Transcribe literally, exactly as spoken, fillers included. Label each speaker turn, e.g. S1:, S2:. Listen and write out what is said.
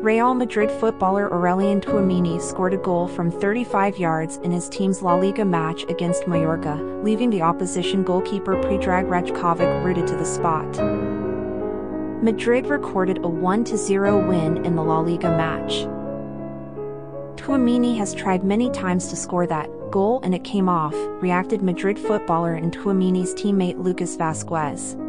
S1: Real Madrid footballer Aurelien Tchouameni scored a goal from thirty-five yards in his team's La Liga match against Mallorca, leaving the opposition goalkeeper Predrag Rajkovic rooted to the spot. Madrid recorded a one to zero win in the La Liga match. Tchouameni has tried many times to score that goal and it came off, reacted Madrid footballer and Tchouameni's teammate Lucas Vazquez.